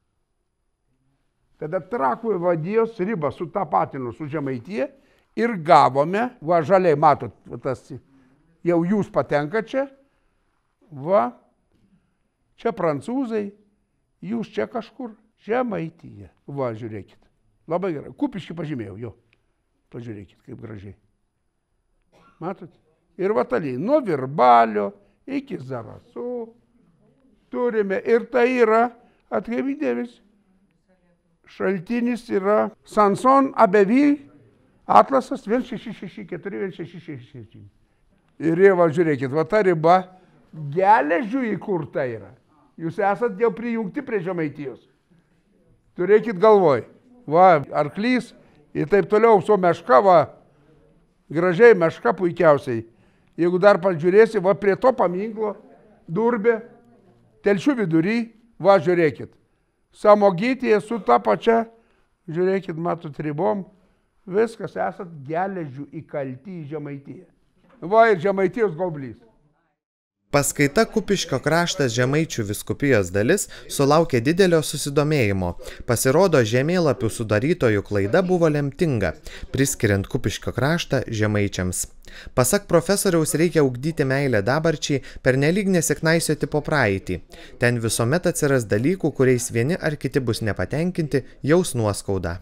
Tada Trakų vaivadijos ribą sutapatino su Žemaitija ir gavome, va žaliai matot, tas, jau jūs patenka čia, va, čia prancūzai, jūs čia kažkur, Žemaitija. Va, žiūrėkit. Labai gerai. Kupiškį pažymėjau, jo. Pažiūrėkit, kaip gražiai. Matot? Ir vataliai, nuo Virbalio iki Zarasų turime. Ir tai yra, atkreipdėmės, šaltinis yra Sanson Abbeville atlasas 1664, 1666. Ir va, žiūrėkit, va ta riba geležių įkurta yra. Jūs esat jau prijungti prie Žemaitijos. Turėkit galvoj. Va, arklys ir taip toliau, su meška, va, gražiai meška puikiausiai. Jeigu dar pažiūrėsi, va prie to paminklo, Durbė, Telšių vidury, va žiūrėkit. Samogytėje su ta pačia, žiūrėkit, matot, ribom, viskas esat geležių įkalti į Žemaitiją. Va ir Žemaitijos gaublys. Paskaita Kupiškio kraštas Žemaičių vyskupijos dalis sulaukė didelio susidomėjimo. Pasirodo, žemėlapių sudarytojų klaida buvo lemtinga, priskiriant Kupiškio kraštą žemaičiams. Pasak profesoriaus, reikia ugdyti meilę dabarčiai, pernelyg nesiknaisioti po praeitį. Ten visuomet atsiras dalykų, kuriais vieni ar kiti bus nepatenkinti, jaus nuoskaudą.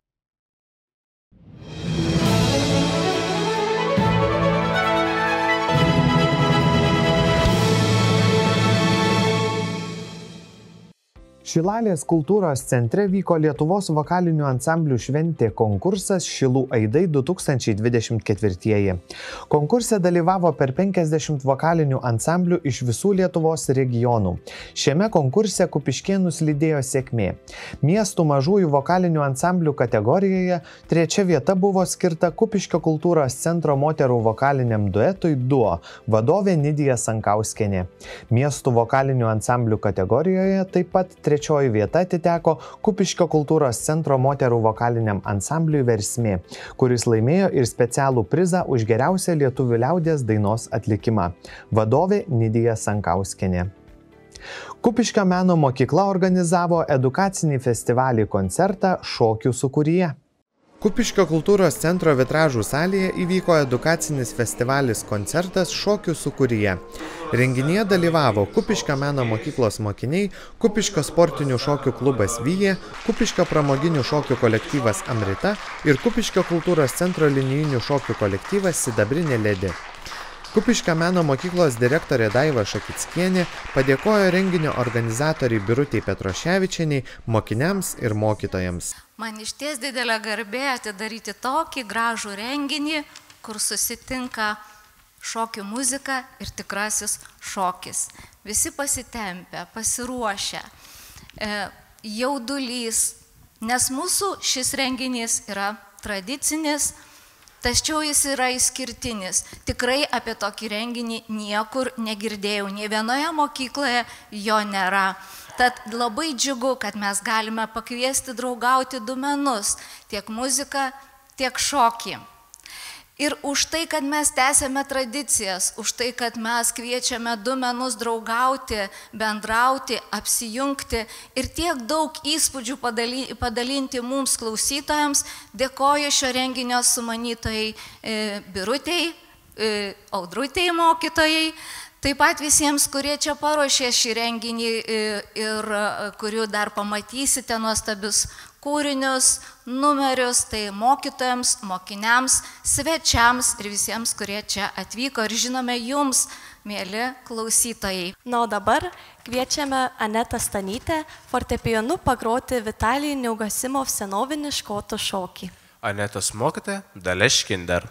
Šilalės kultūros centre vyko Lietuvos vokalinių ansamblių šventė konkursas Šilų aidai 2024. Konkurse dalyvavo per 50 vokalinių ansamblių iš visų Lietuvos regionų. Šiame konkurse Kupiškėnus lydėjo sėkmė. Miestų mažųjų vokalinių ansamblių kategorijoje 3 vieta buvo skirta Kupiškio kultūros centro moterų vokaliniam duetui Duo, vadovė Nidija Sankauskienė. Miestų vokalinių ansamblių kategorijoje taip pat 3 vieta atiteko Kupiškio kultūros centro moterų vokaliniam ansambliui Versmė, kuris laimėjo ir specialų prizą už geriausią lietuvių liaudies dainos atlikimą. Vadovė Nidija Sankauskienė. Kupiškio meno mokykla organizavo edukacinį festivalį koncertą Šokių sūkuryje. Kupiškio kultūros centro vitražų salėje įvyko edukacinis festivalis koncertas Šokių sūkuryje. Renginyje dalyvavo Kupiškio meno mokyklos mokiniai, Kupiškio sportinių šokių klubas Vyja, Kupiškio pramoginių šokių kolektyvas Amrita ir Kupiškio kultūros centro linijinių šokių kolektyvas Sidabrinė Ledi. Kupiškio meno mokyklos direktorė Daiva Šakickienė padėkojo renginio organizatoriai Birutei Petroševičienei, mokiniams ir mokytojams. Man išties didelė garbė atidaryti tokį gražų renginį, kur susitinka šokių muzika ir tikrasis šokis. Visi pasitempę, pasiruošę, jaudulys, nes mūsų šis renginys yra tradicinis, tačiau jis yra išskirtinis. Tikrai apie tokį renginį niekur negirdėjau, nė vienoje mokykloje jo nėra. Tad labai džiugu, kad mes galime pakviesti draugauti du menus, tiek muziką, tiek šokį. Ir už tai, kad mes tęsiame tradicijas, už tai, kad mes kviečiame du menus draugauti, bendrauti, apsijungti ir tiek daug įspūdžių padalinti mums klausytojams, dėkoju šio renginio sumanytojai Birutei, Audrutei mokytojai, taip pat visiems, kurie čia paruošė šį renginį ir kurių dar pamatysite nuostabius kūrinius, numerius, tai mokytojams, mokiniams, svečiams ir visiems, kurie čia atvyko ir žinome jums, mėly klausytojai. Na, o dabar kviečiame Anetą Stanytę fortepijonu pagroti Vitalijų Neugasimov senovinį škotų šokį. Anetos mokytoja Dalia Škinder.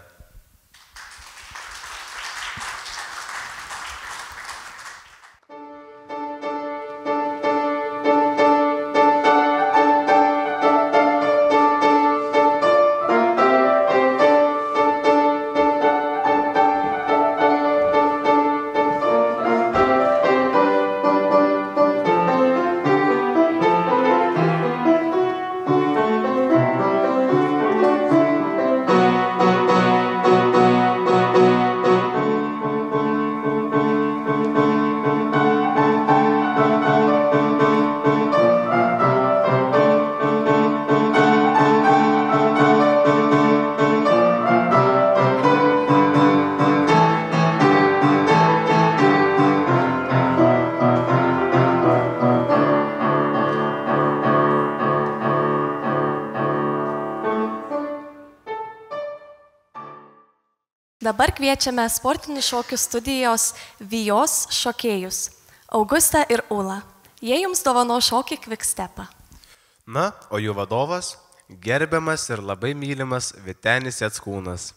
Dabar kviečiame sportinių šokių studijos Vijos šokėjus Augustą ir Ūlą. Jie jums dovano šokį Kvikstepą. Na, o jų vadovas gerbiamas ir labai mylimas Vytenis Jackūnas.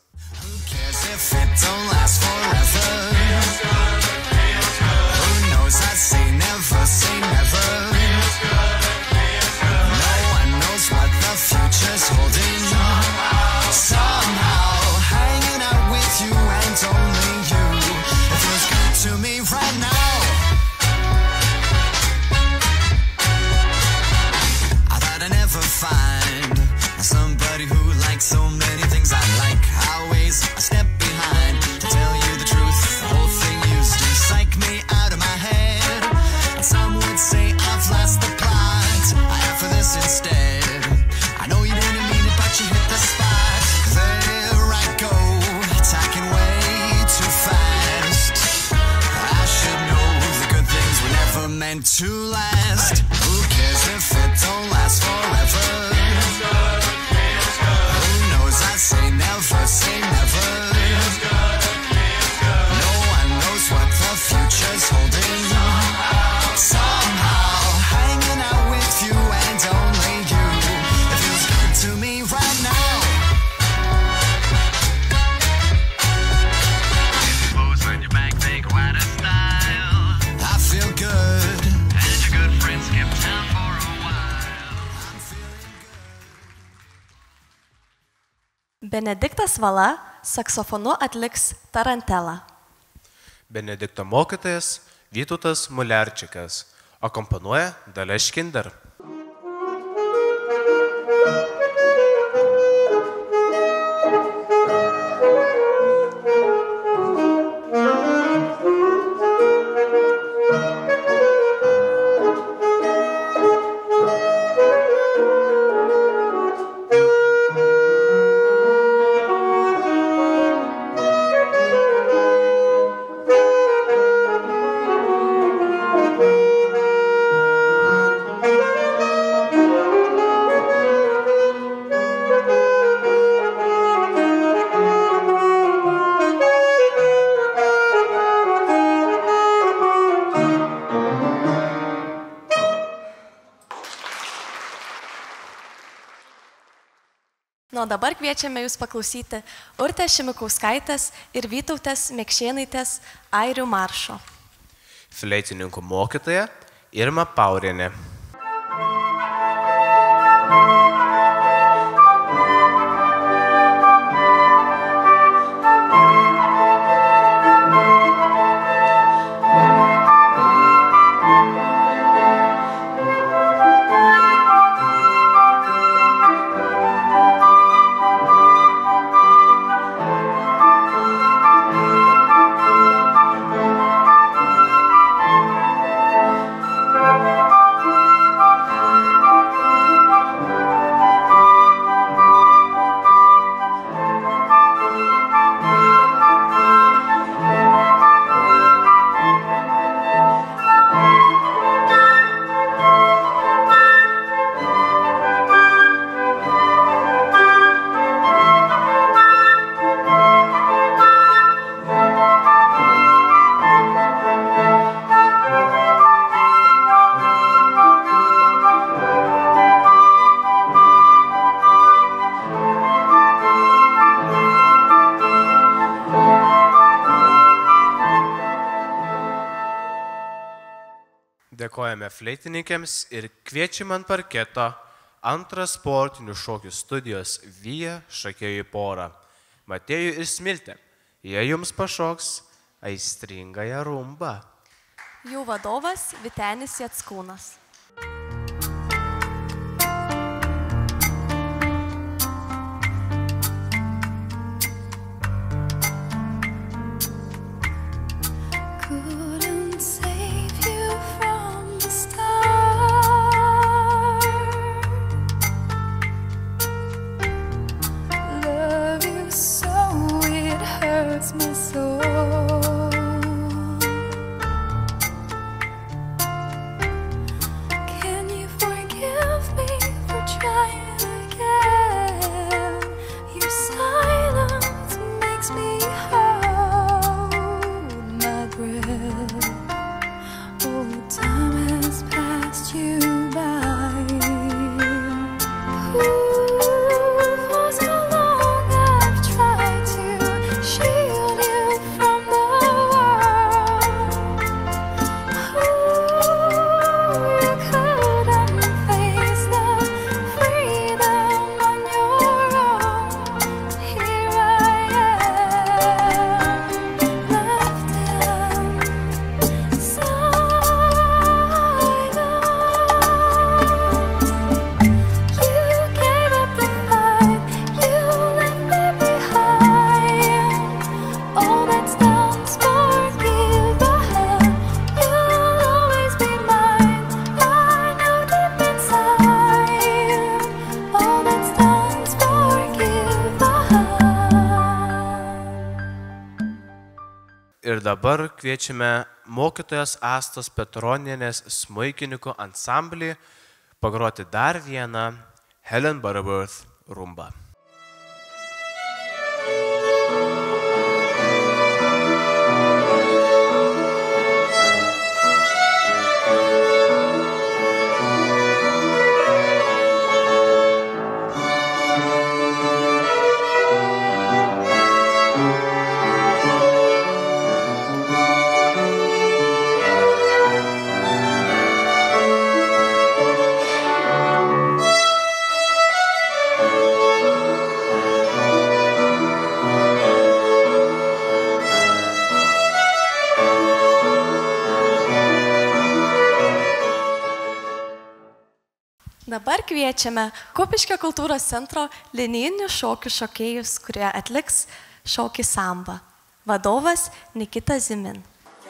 To last, who cares if it don't last forever? Who knows? I say never. No one knows what the future's holding. Somehow hanging out with Benediktas Vala saksofonu atliks Tarantelą. Benedikto mokytojas Vytautas Mulerčikas, akompanuoja Dalia Škinder. O dabar kviečiame jūs paklausyti Urtės Šimikauskaitės ir Vytautės Mekšėnaitės Airių maršo. Fleitininkų mokytoja Irma Paurienė. Dėkojame fleitininkėms ir kviečiame ant parketo antrą sportinių šokių studijos Vija šokėjų porą Matėjų ir Smiltę. Jie jums pašoks aistringąją rumbą. Jų vadovas Vytenis Jackūnas. Ir dabar kviečiame mokytojos Astos Petronienės smuikininkų ansamblį pagroti dar vieną Helen Butterworth rumbą. Dabar kviečiame Kupiškio kultūros centro linijinių šokių šokėjus, kurie atliks šokį samba. Vadovas Nikita Zimin.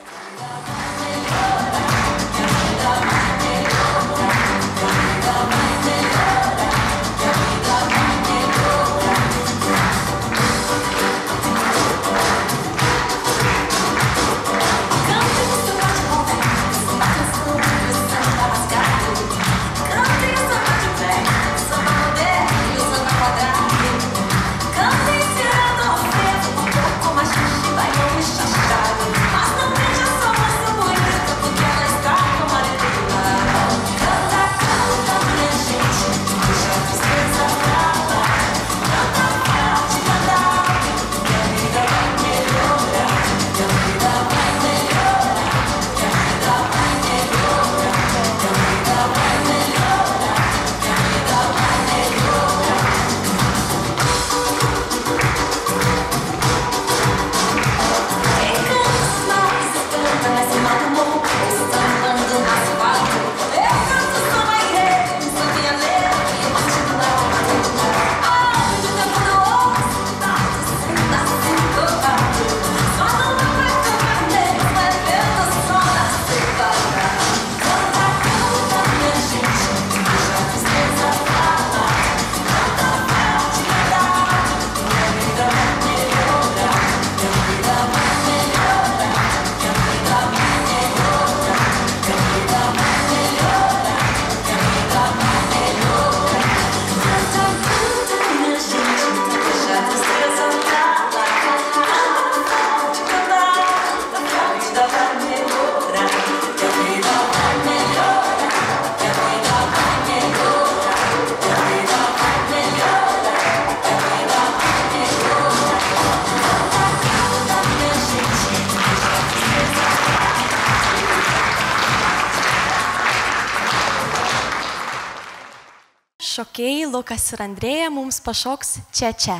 Šokėjai Lukas ir Andrėja mums pašoks čia.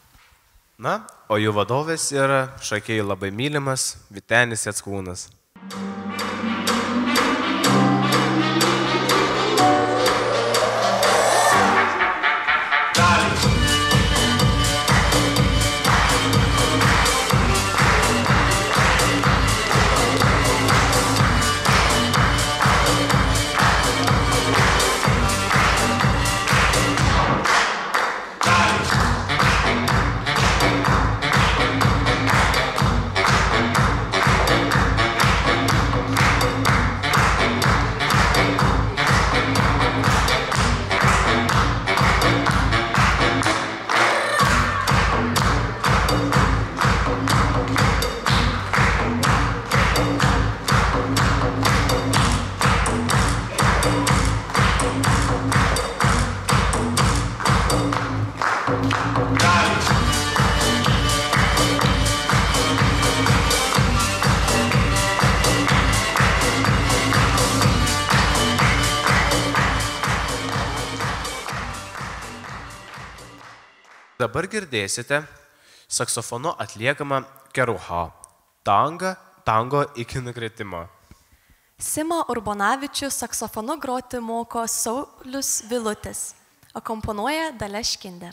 Na, o jų vadovės yra šokėjai labai mylimas Vytenis Jackūnas. Dabar girdėsite saksofonu atliekamą keruha, tango iki nukritimo. Simą Urbonavičių saksofonu groti moko Saulius Vilutis, akomponuoja Dalia Škinder.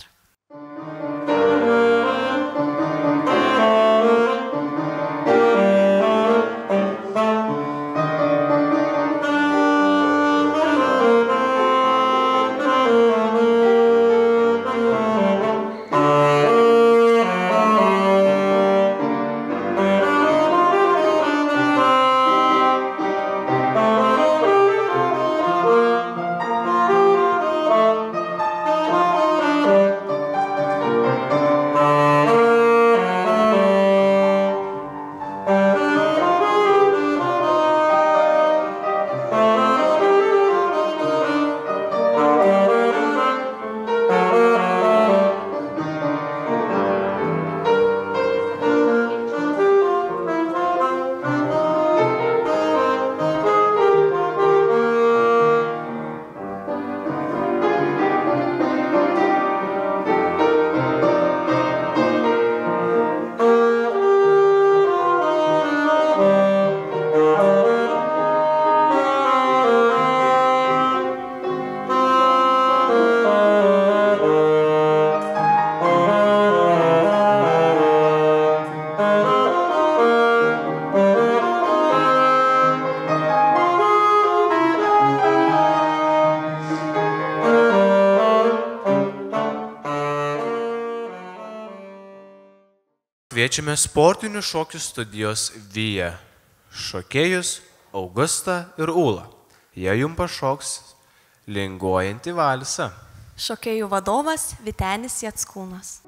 Kviečiame sportinių šokių studijos Vija šokėjus Augustą ir Ūlą. Jie jums pašoks linguojantį valsą. Šokėjų vadovas Vytenis Jackūnas.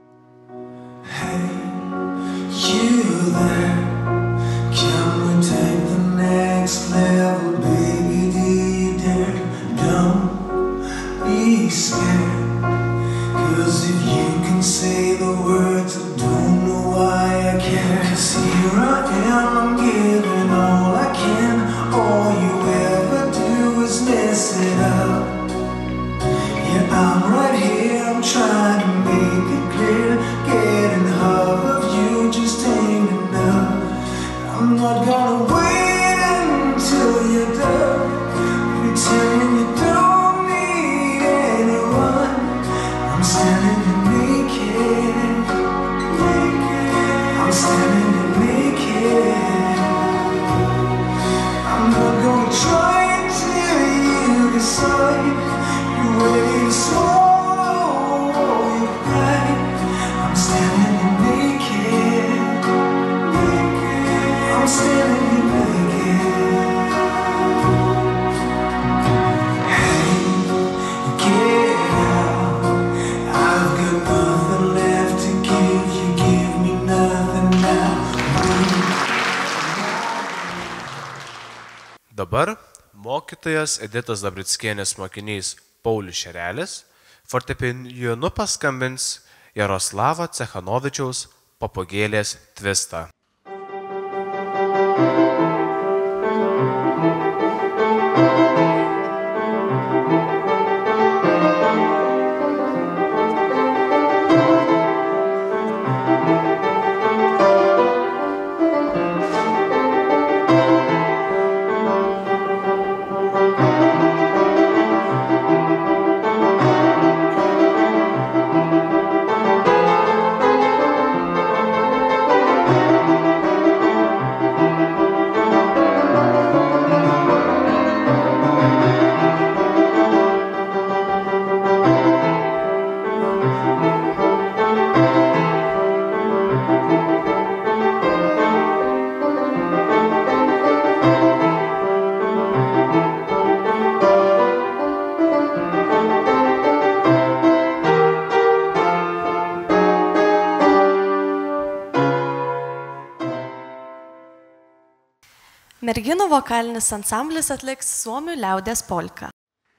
You there, can we take the next level, baby, do you dare? Don't be scared, 'cause if you can say the words, I don't know why I care. 'Cause here I am, I'm giving all I can, all you ever do is mess it up. Yeah, I'm right here, I'm trying to make it clear, getting half of you just ain't enough. I'm not gonna wait until you're done, pretending you don't need anyone. I'm standing here naked, I'm standing here naked. I'm not gonna try until you decide you're ready to swallow your pride. I'm standing here naked, I'm standing here naked. Hey, get out, I've got nothing left to give me nothing now. Dabar mokytojas Editos Dabrickienės mokinys Paulius Šerelis fortepijonu paskambins Jaroslavo Cechanovičiaus Papugėlės tvistą. Merginų vokalinis ansamblis atliks suomių liaudies polką.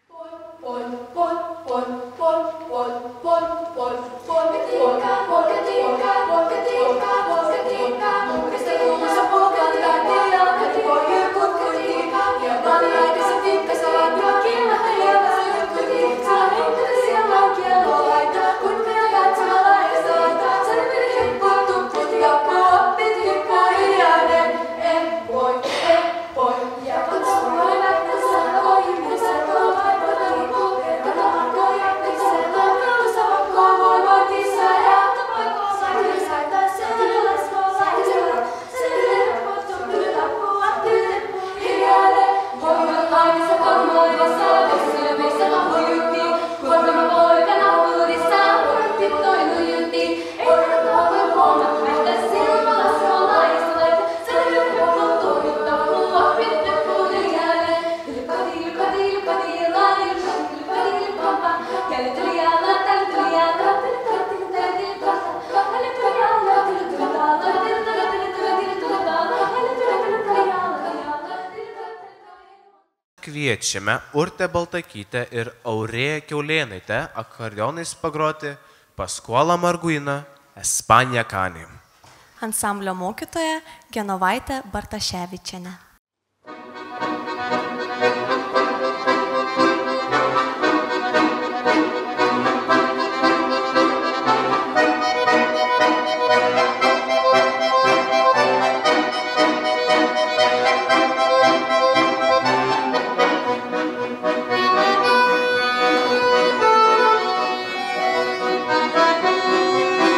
Kviečiame Urtę Baltakytę ir Aurėją Kiaulėnaitę akordeonais pagroti Paskualą Marguiną Espanija Kanį. Ansamblio mokytoja Genovaitė Bartaševičienė.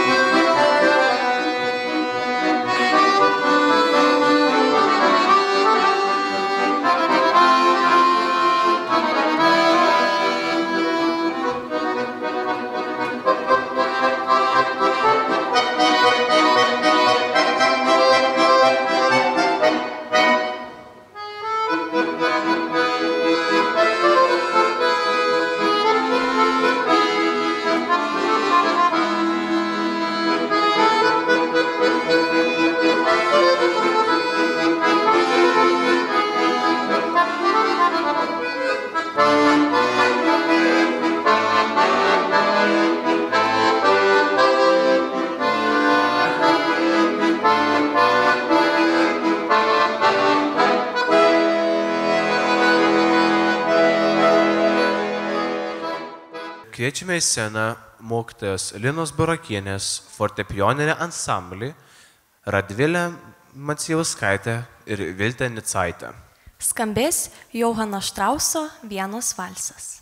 Hey, kviečiame į sceną mokytojos Linos Burakienės fortepijoninį ansamblį Radvilę Macijauskaitę ir Viltę Nicaitę. Skambės Johano Štrauso Vienos valsas.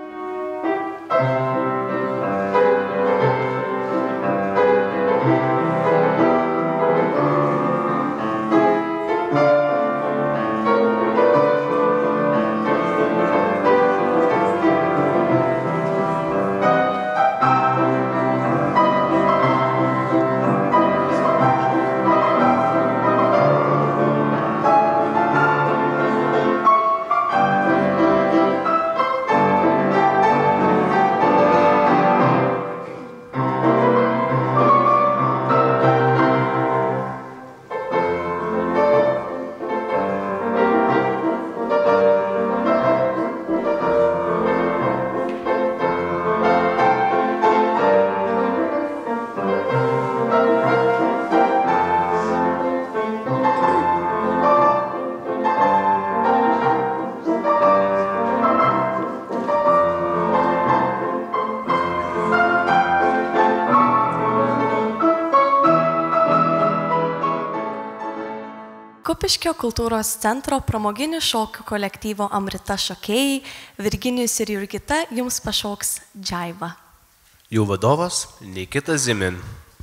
Kupiškio kultūros centro pramoginių šokių kolektyvo Amrita šokėjai Virginijus ir Jurgita jums pašoks džaivą. Jų vadovas Nikita Zimin.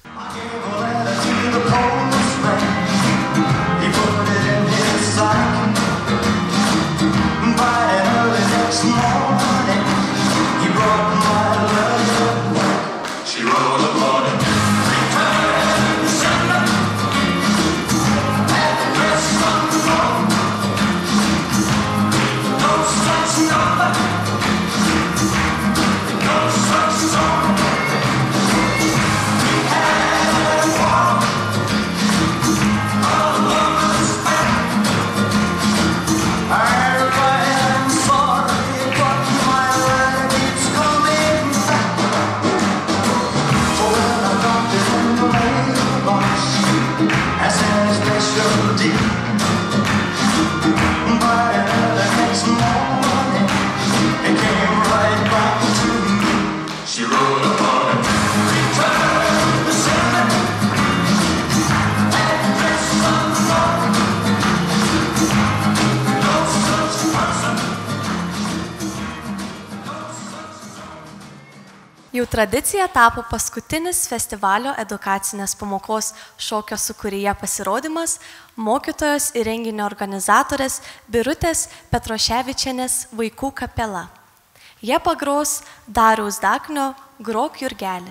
Jau tradicija tapo paskutinis festivalio edukacinės pamokos šokio sūkuryje pasirodymas mokytojos ir renginio organizatorės Birutės Petroševičienės vaikų kapela. Jie pagros Dariaus Daknio Grok Jurgelį.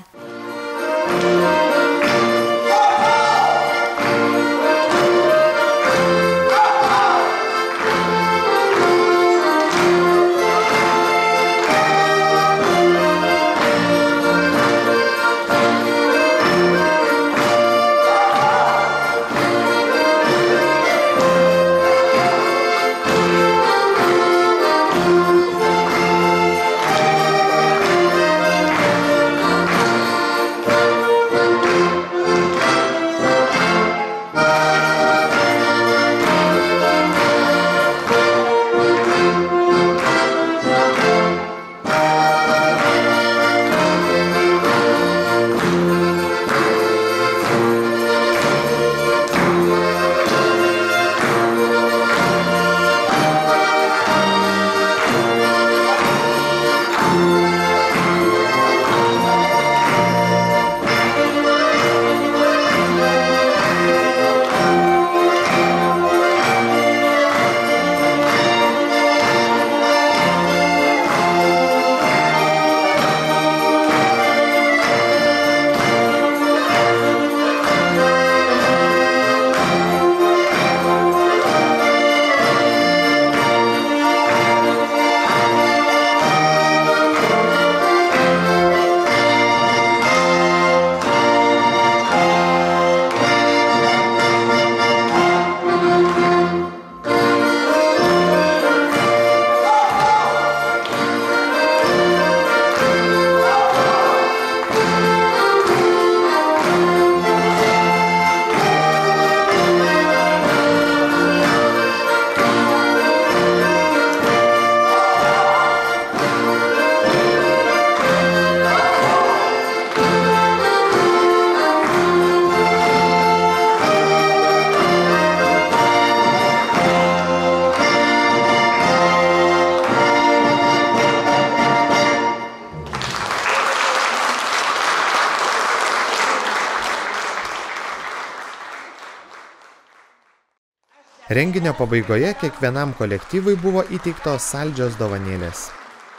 Renginio pabaigoje kiekvienam kolektyvui buvo įteiktos saldžios dovanėlės.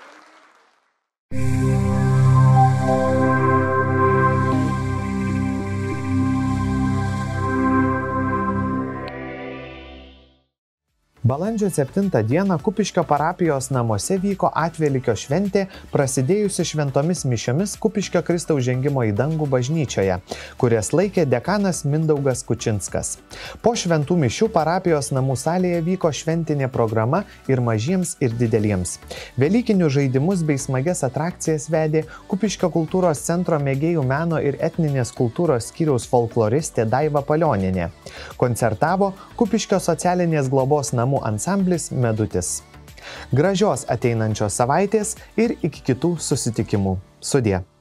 Balandžio 7 dieną Kupiškio parapijos namuose vyko Atvelykio šventė, prasidėjusi šventomis mišiomis Kupiškio Kristaus žengimo į dangų bažnyčioje, kurias laikė dekanas Mindaugas Kučinskas. Po šventų mišių parapijos namų salėje vyko šventinė programa ir mažiems, ir dideliems. Velykinius žaidimus bei smagias atrakcijas vedė Kupiškio kultūros centro mėgėjų meno ir etninės kultūros skyriaus folkloristė Daiva Palioninė. Koncertavo Kupiškio socialinės globos namų ansamblis Medutis. Gražios ateinančios savaitės ir iki kitų susitikimų. Sudie.